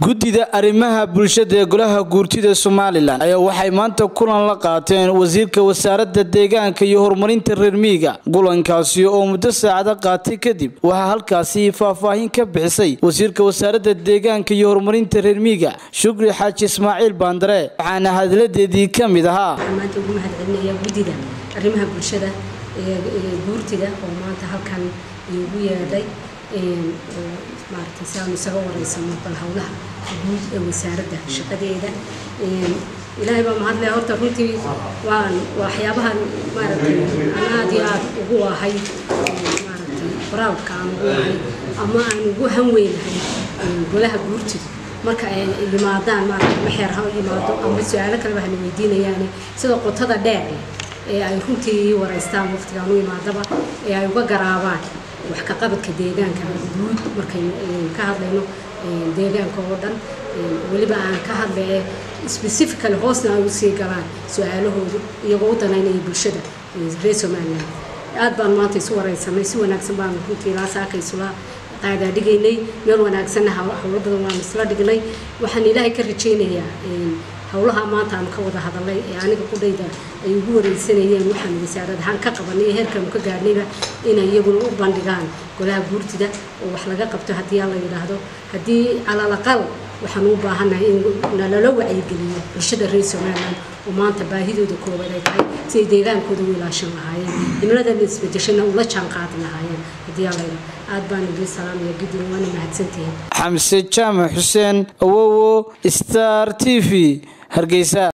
Guddida arrimaha bulshada ee Golaha Guurtida Somaliland ayaa waxay maanta kulan la qaateen wasiirka wasaaradda deegaanka iyo horumarinta reer miyiga. Kulankaasi oo muddo saacado qaatay kadib waxa halkaasi faahfaahin ka bixisay wasiirka wasaaradda deegaanka iyo horumarinta reer miyiga Shukri Xaaji Ismaaciil Baandare waxaana hadaladeedii ka mid ahaa maanta ugu mahadcelinayaa guddida arrimaha bulshada ee guurtida oo maanta halkan ugu yeedhay maartay saan isaga wareysano bal hawlaha guud ee wasaaradda shaqadeeda ilaahay baa mahad leh horta runtii waan waxyaabahan maartay aad iyo aad ugu ahay maartay baraawka aan ugu ahay ama aan ugu hanweynahay golaha guurtida marka ay yimaadaan maartay maxeer ha yimaado ama su'aalo kale waxaan weydiinayaan sida qotada dheer ee ay runtii wareystaan waqtiga uu yimaadaba ee ay uga garaabaan wax ka qabadka deegaanka guud markay ka hadlayno deegaanka oo dhan waliba aan ka hadlay specifically hoosna ay u sii galaan su'aalahooda iyagoo u danaynaya bulshada reer Somaliland aad baan maanta isu wareysanay si wanaagsan baan runtii la saakaysula qaada dhigaynay meel wanaagsan hawlo badan waan isla dhignay waxaan ilaahay ka rajaynayaa hawlaha maanta aan ka wada hadalay ee aniga ku dhayda ay ugu wareysanayeen waxaan wasaaradahan ka qabanay heerkan ka gaarnayba inay iyaguna u bandhigaan golaha guurtida oo wax laga qabto hadii la yiraahdo hadii ala laqal waxaan u baahanahay in nalala wacyigeliyo bulshada reer Somaliland oo maanta baahidooda kooban ay tahay si deegaankooda u ilaashan lahaayeen cimilada isbedeshana ula jaan qaadi lahaayeen hadii la yiraahdo aad baan ugu salaamay guddiga waan mahadsantahay Xamse Jaamac Xuseen Awowo Star TV Hargeysa.